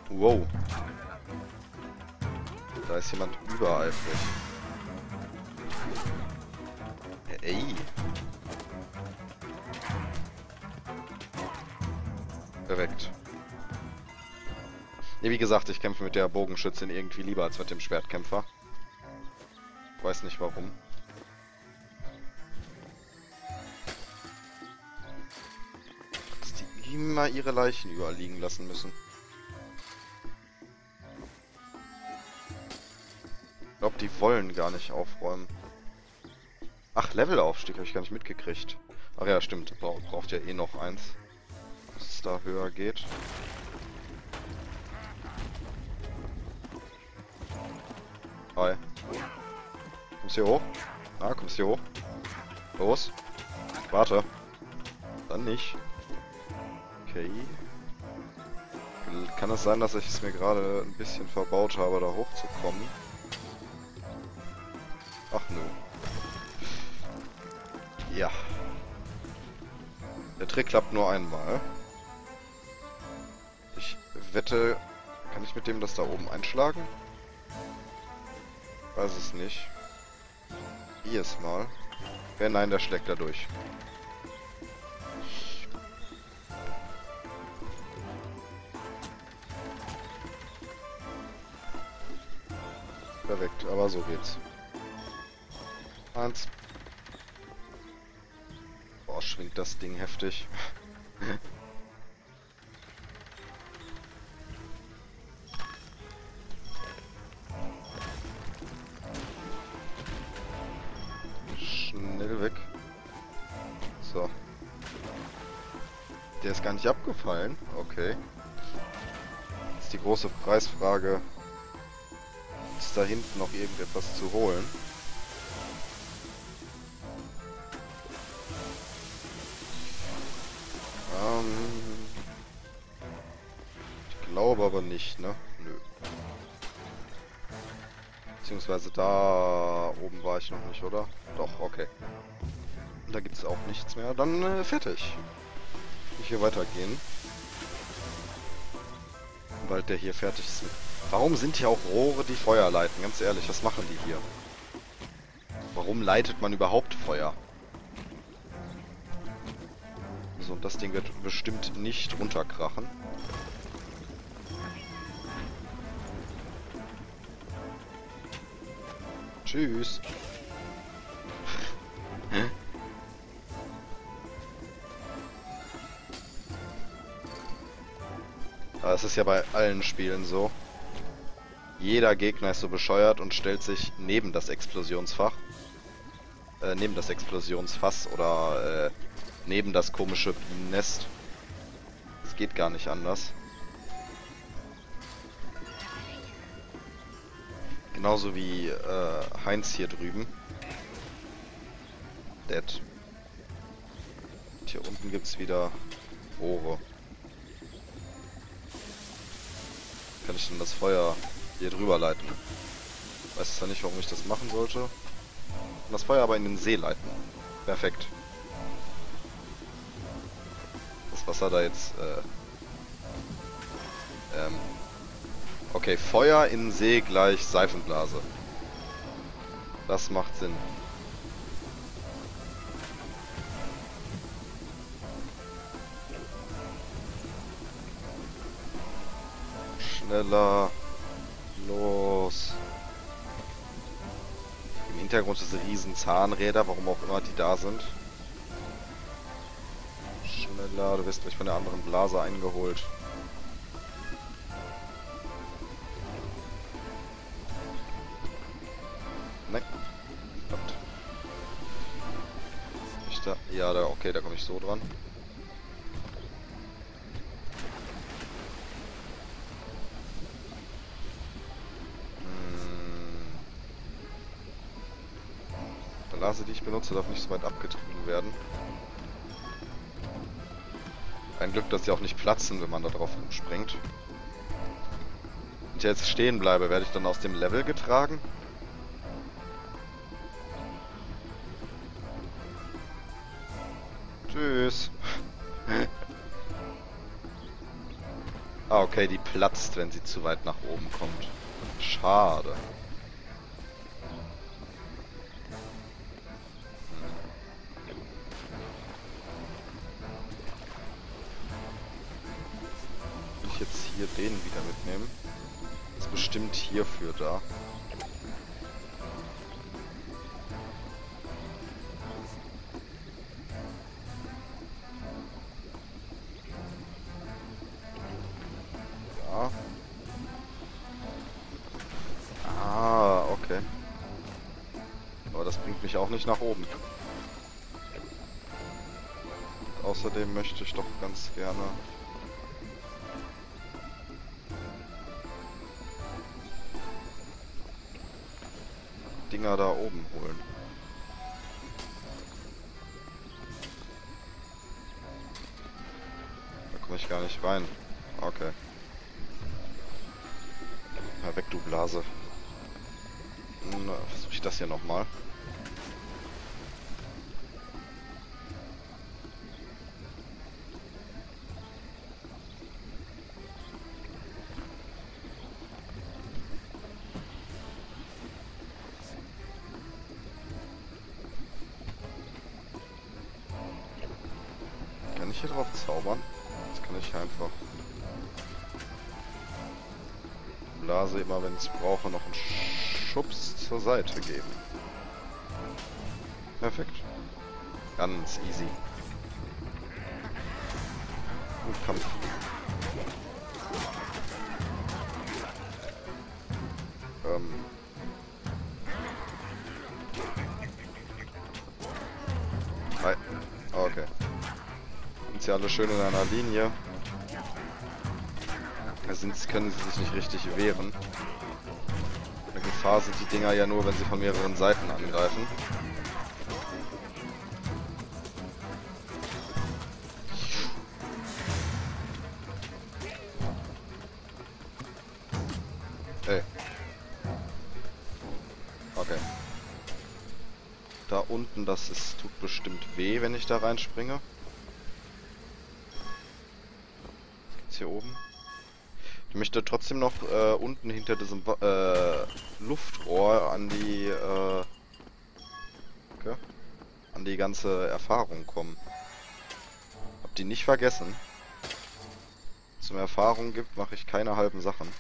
Wow. Da ist jemand übereifrig. Ey. Perfekt. Ne, wie gesagt, ich kämpfe mit der Bogenschützin irgendwie lieber als mit dem Schwertkämpfer. Weiß nicht warum. Dass die immer ihre Leichen überall liegen lassen müssen. Ich glaube, die wollen gar nicht aufräumen. Ach, Levelaufstieg habe ich gar nicht mitgekriegt. Ach ja, stimmt. Braucht ja eh noch eins. Dass es da höher geht. Hi. Kommst du hier hoch? Ah, kommst du hier hoch? Los. Warte. Dann nicht. Okay. Kann es sein, dass ich es mir gerade ein bisschen verbaut habe, da hochzukommen? Ach nö. Ja. Der Trick klappt nur einmal. Ich wette, kann ich mit dem das da oben einschlagen? Weiß es nicht. Hier ist mal. Ja, nein, der schlägt da durch. Perfekt, aber so geht's. 1. Boah, schwingt das Ding heftig. Schnell weg. So. Der ist gar nicht abgefallen. Okay. Jetzt die große Preisfrage. Ist da hinten noch irgendetwas zu holen? Ich glaube aber nicht, ne? Nö. Beziehungsweise da oben war ich noch nicht, oder? Doch, okay. Da gibt es auch nichts mehr. Dann fertig. Ich hier weitergehen. Sobald der hier fertig ist. Warum sind hier auch Rohre, die Feuer leiten? Ganz ehrlich, was machen die hier? Warum leitet man überhaupt Feuer? So, und das Ding wird bestimmt nicht runterkrachen. Tschüss. Aber es ist ja bei allen Spielen so. Jeder Gegner ist so bescheuert und stellt sich neben das Explosionsfach. Neben das Explosionsfass oder neben das komische Bienennest. Es geht gar nicht anders. Genauso wie Heinz hier drüben. Dead. Und hier unten gibt es wieder Rohre. Kann ich denn das Feuer hier drüber leiten? Weiß zwar nicht, warum ich das machen sollte. Und das Feuer aber in den See leiten. Perfekt. Das Wasser da jetzt... okay, Feuer in den See gleich Seifenblase. Das macht Sinn. Schneller. Los. Im Hintergrund diese riesen Zahnräder, warum auch immer die da sind. Schneller, du wirst gleich von der anderen Blase eingeholt. Nein. Verdammt. Ich da. Ja, da, okay, da komme ich so dran. Blase, die ich benutze, darf nicht so weit abgetrieben werden. Ein Glück, dass sie auch nicht platzen, wenn man da drauf springt. Wenn ich jetzt stehen bleibe, werde ich dann aus dem Level getragen? Tschüss. Ah, okay, die platzt, wenn sie zu weit nach oben kommt. Schade. Will ich jetzt hier den wieder mitnehmen? Ist bestimmt hierfür da. Ja. Ah, okay. Aber das bringt mich auch nicht nach oben. Und außerdem möchte ich doch ganz gerne... Dinger da oben holen. Da komme ich gar nicht rein. Okay. Na weg, du Blase. Na, versuche ich das hier nochmal. Kann ich hier drauf zaubern? Das kann ich einfach. Blase immer, wenn ich es brauche, noch einen Schubs zur Seite geben. Perfekt. Ganz easy. Gut, Kampf. Hi. Okay. Sind sie alle schön in einer Linie. Können sie sich nicht richtig wehren. Eine Gefahr sind die Dinger ja nur, wenn sie von mehreren Seiten angreifen. Ey. Okay. Da unten, tut bestimmt weh, wenn ich da reinspringe. Gibt's hier oben? Ich möchte trotzdem noch unten hinter diesem Luftrohr an die okay, an die ganze Erfahrung kommen. Hab die nicht vergessen. Zum Erfahrung gibt, mache ich keine halben Sachen.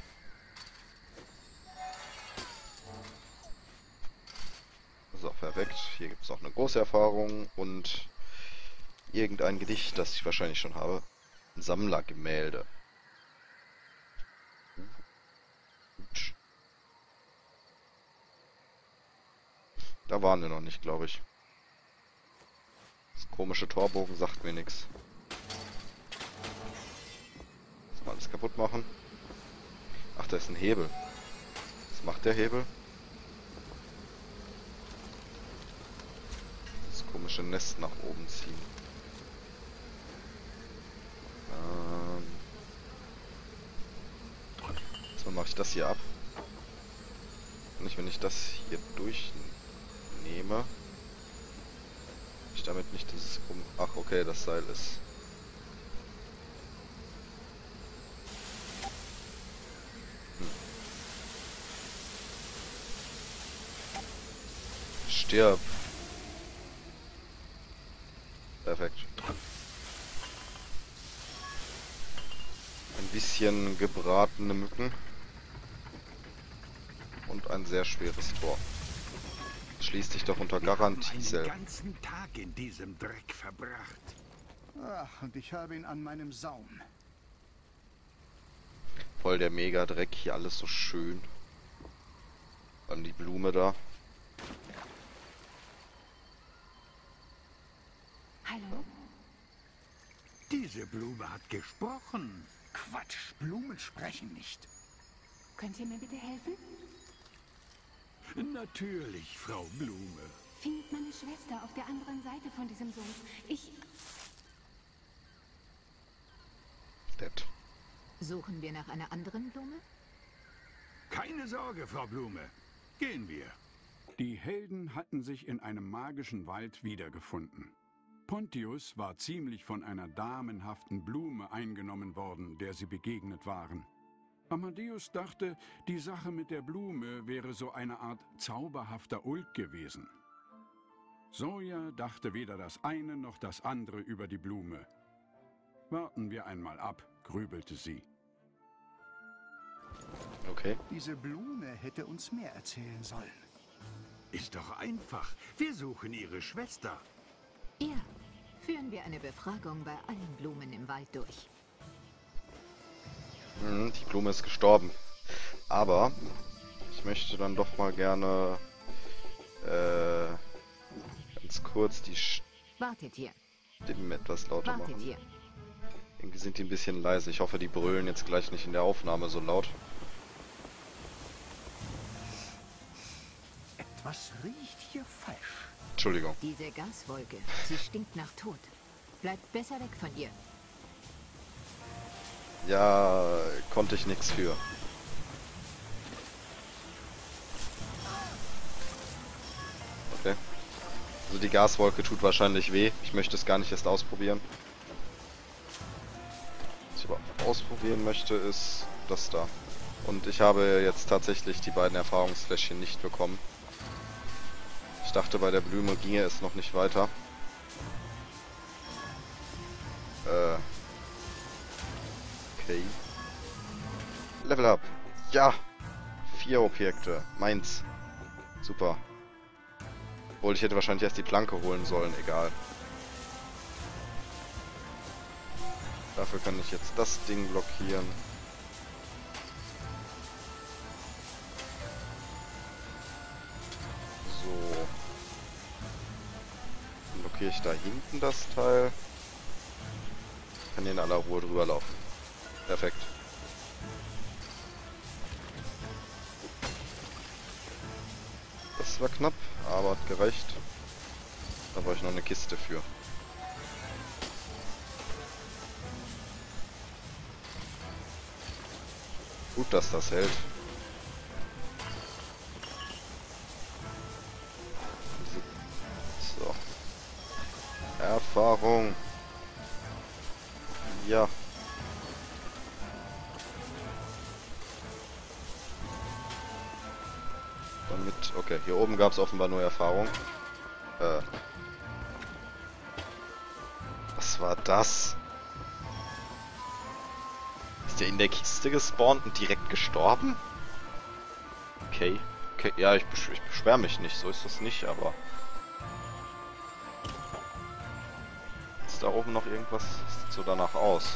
So, perfekt. Hier gibt es noch eine große Erfahrung und irgendein Gedicht, das ich wahrscheinlich schon habe. Ein Sammlergemälde. Da waren wir noch nicht, glaube ich. Das komische Torbogen sagt mir nichts. Mal alles kaputt machen. Ach, da ist ein Hebel. Was macht der Hebel? Das komische Nest nach oben ziehen. Jetzt mache ich das hier ab. Und wenn ich das hier durchnehme, ich damit nicht dieses Ach, okay, das Seil ist. Stirb. Perfekt. Ein bisschen gebratene Mücken. Und ein sehr schweres Tor. Schließt sich doch unter Garantie den ganzen Tag in diesem Dreck verbracht. Ach, und ich habe ihn an meinem Saum. Voll der Mega-Dreck, hier alles so schön. Dann die Blume da. Hallo? Diese Blume hat gesprochen. Quatsch, Blumen sprechen nicht. Könnt ihr mir bitte helfen? Natürlich, Frau Blume. Findet meine Schwester auf der anderen Seite von diesem Sumpf. Dead. Suchen wir nach einer anderen Blume? Keine Sorge, Frau Blume. Gehen wir. Die Helden hatten sich in einem magischen Wald wiedergefunden. Pontius war ziemlich von einer damenhaften Blume eingenommen worden, der sie begegnet waren. Amadeus dachte, die Sache mit der Blume wäre so eine Art zauberhafter Ulk gewesen. Zoja dachte weder das eine noch das andere über die Blume. Warten wir einmal ab, grübelte sie. Okay. Diese Blume hätte uns mehr erzählen sollen. Ist doch einfach. Wir suchen ihre Schwester. Ja, führen wir eine Befragung bei allen Blumen im Wald durch. Die Blume ist gestorben. Aber ich möchte dann doch mal gerne ganz kurz die Wartet hier. Stimmen etwas lauter Wartet machen. hier. Irgendwie sind die ein bisschen leise. Ich hoffe, die brüllen jetzt gleich nicht in der Aufnahme so laut. Etwas riecht hier falsch. Entschuldigung. Diese Gaswolke, sie stinkt nach Tod. Bleibt besser weg von ihr. Ja, konnte ich nichts für. Okay. Also die Gaswolke tut wahrscheinlich weh. Ich möchte es gar nicht erst ausprobieren. Was ich aber ausprobieren möchte, ist das da. Und ich habe jetzt tatsächlich die beiden Erfahrungsfläschchen nicht bekommen. Ich dachte, bei der Blume ginge es noch nicht weiter. Okay. Level up. Ja. 4 Objekte. Meins. Super. Obwohl, ich hätte wahrscheinlich erst die Planke holen sollen. Egal. Dafür kann ich jetzt das Ding blockieren. So. Dann blockiere ich da hinten das Teil. Kann hier in aller Ruhe drüber laufen. Perfekt. Das war knapp, aber hat gereicht. Da brauche ich noch eine Kiste für. Gut, dass das hält. So. Erfahrung. Ja. Damit, okay, hier oben gab es offenbar nur Erfahrung. Was war das? Ist der in der Kiste gespawnt und direkt gestorben? Okay. Okay, ja, ich beschwere mich nicht, so ist das nicht, aber... Ist da oben noch irgendwas? Sieht so danach aus.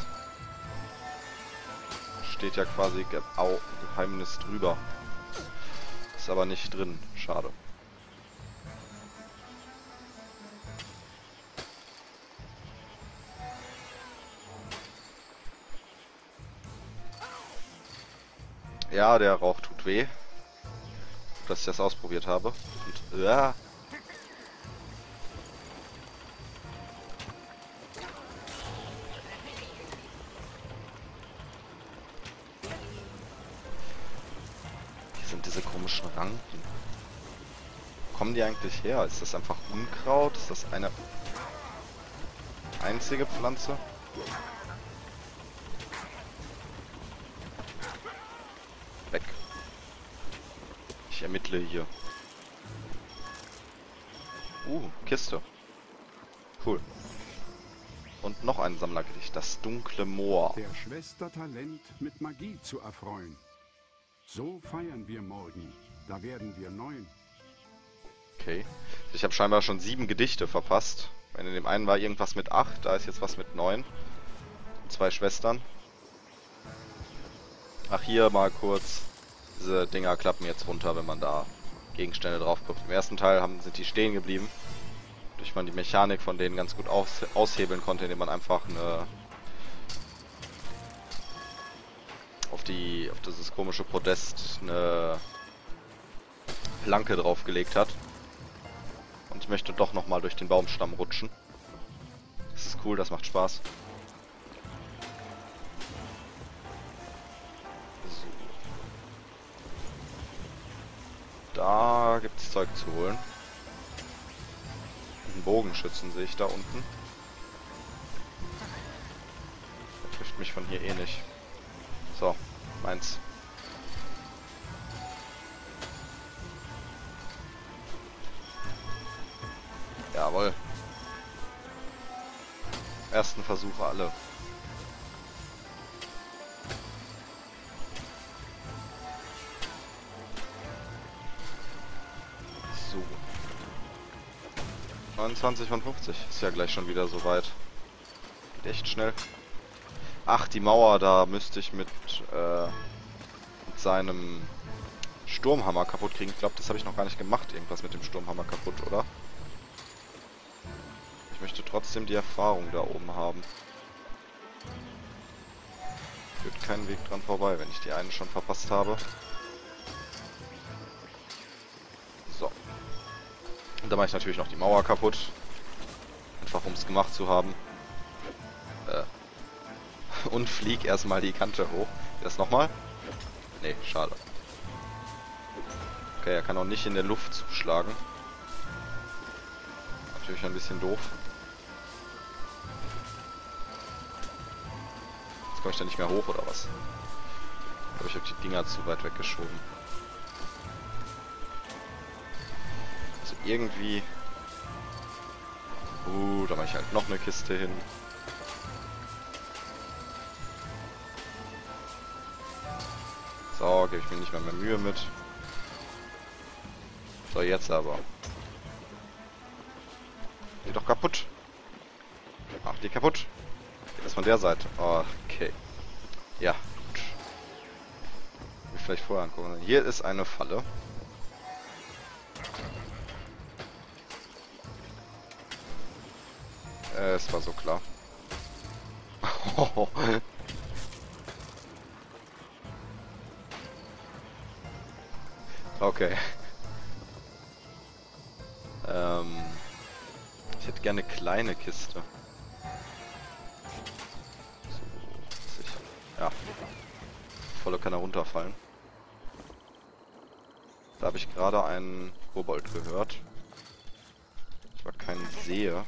Steht ja quasi Geheimnis drüber. Ist aber nicht drin. Schade. Ja, der Rauch tut weh. Dass ich das ausprobiert habe. Und, ja. Hier sind diese komischen Ranken. Wo kommen die eigentlich her? Ist das einfach Unkraut? Ist das eine einzige Pflanze? Weg. Ich ermittle hier. Kiste. Cool. Und noch ein Sammlergedicht. Das dunkle Moor. Der Schwester Talent mit Magie zu erfreuen. So feiern wir morgen. Da werden wir 9. Okay. Ich habe scheinbar schon 7 Gedichte verpasst. In dem einen war irgendwas mit 8, da ist jetzt was mit 9. 2 Schwestern. Ach, hier mal kurz. Diese Dinger klappen jetzt runter, wenn man da Gegenstände drauf guckt. Im ersten Teil sind die stehen geblieben. Durch man die Mechanik von denen ganz gut aushebeln konnte, indem man einfach eine auf dieses komische Podest eine Planke draufgelegt hat. Und ich möchte doch nochmal durch den Baumstamm rutschen. Das ist cool, das macht Spaß. So. Da gibt es Zeug zu holen. Ein Bogenschützen sehe ich da unten. Der trifft mich von hier eh nicht. So, meins. Jawohl. Ersten Versuch alle. So. 29 von 50. Ist ja gleich schon wieder so weit. Geht echt schnell. Ach, die Mauer, da müsste ich mit seinem Sturmhammer kaputt kriegen. Ich glaube, das habe ich noch gar nicht gemacht. Irgendwas mit dem Sturmhammer kaputt, oder? Ich möchte trotzdem die Erfahrung da oben haben. Führt keinen Weg dran vorbei, wenn ich die einen schon verpasst habe. So. Und dann mache ich natürlich noch die Mauer kaputt. Einfach um es gemacht zu haben. Und flieg erstmal die Kante hoch. Das nochmal? Nee, schade. Okay, er kann auch nicht in der Luft zuschlagen. Natürlich ein bisschen doof. Jetzt komme ich da nicht mehr hoch, oder was? Ich glaube, ich habe die Dinger zu weit weggeschoben. Also irgendwie... da mache ich halt noch eine Kiste hin. So, gebe ich mir nicht mehr Mühe mit. So, jetzt aber. Die doch kaputt. Ach, die kaputt. Geht das von der Seite. Okay. Ja, gut. Will ich vielleicht vorher angucken. Hier ist eine Falle. Es war so klar. Okay. Ich hätte gerne eine kleine Kiste. So, ja. Volle kann er runterfallen. Da habe ich gerade einen Kobold gehört. Ich war keinen sehe.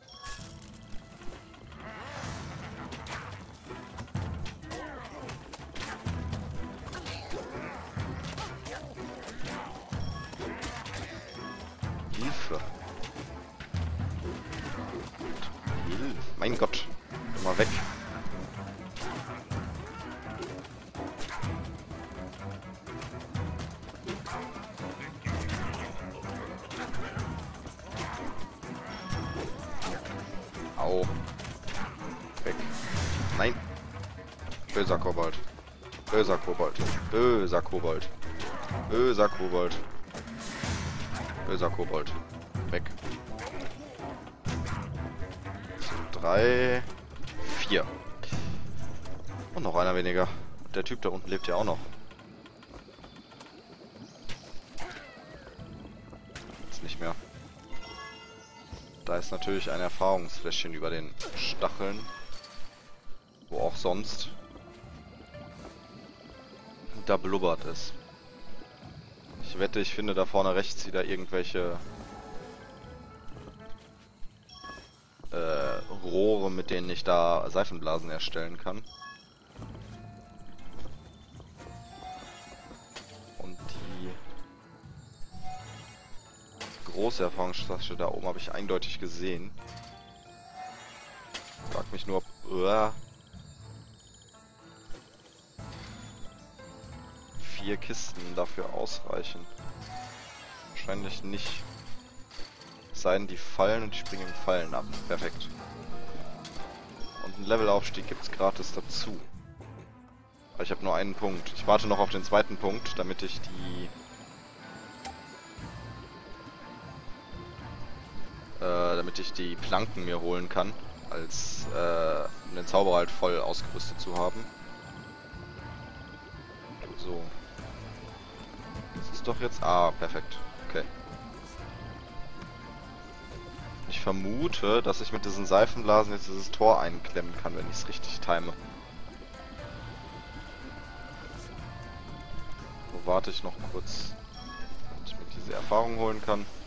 Hilfe. Mein Gott. Geh mal weg. Au. Weg. Nein. Böser Kobold. Böser Kobold. Böser Kobold. Böser Kobold. Böser Kobold. Weg. 3, 4. Und noch einer weniger. Der Typ da unten lebt ja auch noch. Jetzt nicht mehr. Da ist natürlich ein Erfahrungsfläschchen über den Stacheln. Wo auch sonst. Da blubbert es. Ich wette, ich finde da vorne rechts wieder irgendwelche Rohre, mit denen ich da Seifenblasen erstellen kann. Und die große Erfahrungsflasche da oben habe ich eindeutig gesehen. Frag mich nur, ob 4 Kisten dafür ausreichen. Wahrscheinlich nicht. Es sei denn, die fallen und die springen in Fallen ab. Perfekt. Und einen Levelaufstieg gibt es gratis dazu. Aber ich habe nur einen Punkt. Ich warte noch auf den zweiten Punkt, damit ich die Planken mir holen kann, als um den Zauberer halt voll ausgerüstet zu haben. So. Das ist doch jetzt... Ah, perfekt. Okay. Ich vermute, dass ich mit diesen Seifenblasen jetzt dieses Tor einklemmen kann, wenn ich es richtig time. So warte ich noch kurz, damit ich mir diese Erfahrung holen kann.